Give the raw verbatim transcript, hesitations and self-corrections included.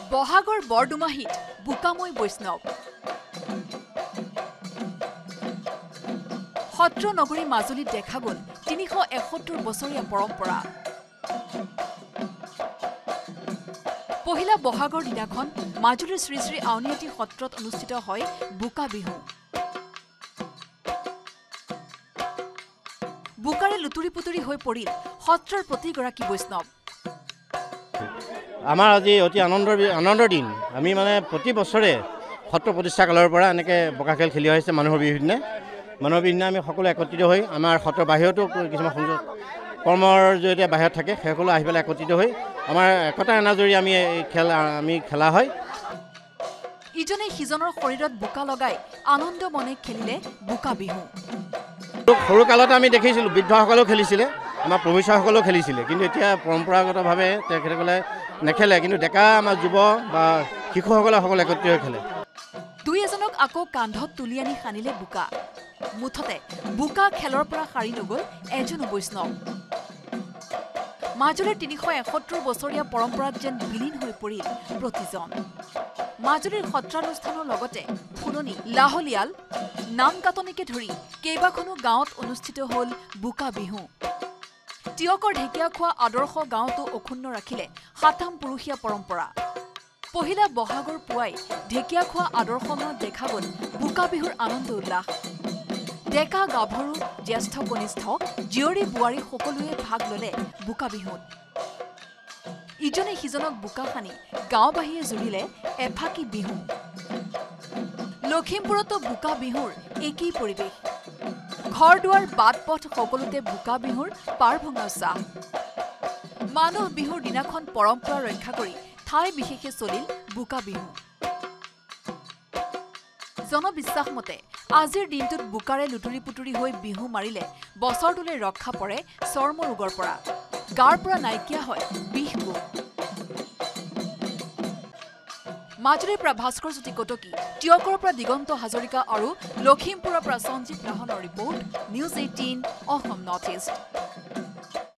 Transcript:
বহাগৰ বৰদুমাহিত বুকাময় বৈষ্ণৱ সত্ৰ নগৰী মাজুলীত দেখা গল তিনিশ এসত্তৰ বছৰীয়া পৰম্পৰা। পহিলা বহাগৰ দিনাখন মাজুলীৰ শ্ৰী শ্ৰী আউনীআটী সত্ৰত অনুষ্ঠিত হয় বুকা বিহু। বুকাৰে লুতুৰি পুতুৰি হৈ পৰিল সত্ৰৰ প্ৰতিগৰাকী বৈষ্ণৱ। আমাৰ আজি অতি আনন্দৰ আনন্দৰ দিন। আমি মানে প্ৰতি বছৰে সত্ৰ প্ৰতিষ্ঠা কালৰ পৰা এনেকৈ বোকা খেল খেলি আহিছে মানুহৰ বিহুৰ দিনা। মানুহৰ বিহুৰ দিনা আমি সকলো একত্ৰিত হৈ আমাৰ সত্ৰৰ বাহিৰতো কিছুমান সংযোগ কৰ্মৰ জৰিয়তে বাহিৰত থাকে সেইসকলো আহি পেলাই একত্ৰিত হৈ আমাৰ একতা এনাজৰি আমি এই খেল আমি খেলা হয়। ইজনে সিজনৰ শৰীৰত বোকা লগাই আনন্দ মনে খেলিলে বোকা বিহু। সৰু কালত আমি দেখিছিলোঁ বৃদ্ধসকলেও খেলিছিলে, আমাৰ প্ৰভুসকলেও খেলিছিলে, কিন্তু এতিয়া পৰম্পৰাগতভাৱে তেখেতসকলে নেখেলে, কিন্তু ডেকা আমাৰ যুৱ বা শিশুসকলে সকলো একত্ৰিত হৈ খেলে। দুই এজনক আকৌ কান্ধত তুলি আনি সানিলে বোকা। মুঠতে বোকা খেলৰ পৰা সাৰি নগল এজনো বৈষ্ণৱ। মাজুলীৰ তিনিশ এসত্তৰ বছৰীয়া পৰম্পৰাত যেন বিলীন হৈ পৰিল প্ৰতিজন। মাজুলীৰ সত্ৰানুষ্ঠানৰ লগতে ফুলনি লাহলিয়াল নাম কাটনিকে ধৰি কেইবাখনো গাঁৱত অনুষ্ঠিত হল বোকা বিহু। তিয়কৰ ঢেকীয়া খোৱা আদৰ্শ গাঁৱতো অক্ষুণ্ণ ৰাখিলে সাতাম পুৰুষীয়া পৰম্পৰা। পহিলা বহাগৰ পুৱাই ঢেকীয়া খোৱা আদৰ্শনত দেখা গল বোকা বিহুৰ আনন্দ উল্লাস। ডেকা গাভৰু জ্যেষ্ঠ কনিষ্ঠ জীয়ৰী বোৱাৰী সকলোৱে ভাগ ললে বোকা বিহুত। ইজনে সিজনক বোকা সানি গাঁওবাসীয়ে জুৰিলে এফাকি বিহু। লখিমপুৰতো বোকা বিহুৰ একেই পৰিৱেশ। ঘৰ দুৱাৰ বাট পথ সকলোতে বোকা বিহুৰ পাৰ ভঙা উৎসাহ। মানুহ বিহুৰ দিনাখন পৰম্পৰা ৰক্ষা কৰি ঠাই বিশেষে চলিল বোকা বিহু। জনবিশ্বাস মতে আজিৰ দিনটোত বোকাৰে লুতুৰি পুতুৰি হৈ বিহু মাৰিলে বছৰটোলৈ ৰক্ষা পৰে চৰ্ম ৰোগৰ পৰা, গাৰ পৰা নাইকিয়া হয় বিষ গোপ। মাজুলীৰ পৰা ভাস্কৰ জ্যোতি কটকী, তিয়কৰ পৰা দিগন্ত হাজৰিকা আৰু লখিমপুৰৰ পৰা সঞ্জীৱ লাহনৰ report, news eighteen Assam north east.